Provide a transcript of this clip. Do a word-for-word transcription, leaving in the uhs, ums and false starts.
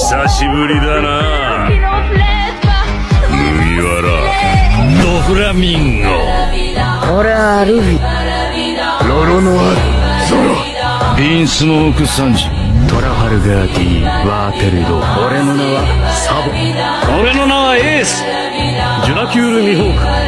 久しぶりだな麦わらドフラミンゴ。 俺はルフィ。 ロロノアゾロ。ビンスモークサンジ。トラファルガーディワーテルド。 俺の名はサボ。 俺の名はエースジュラキュール・ミホーク。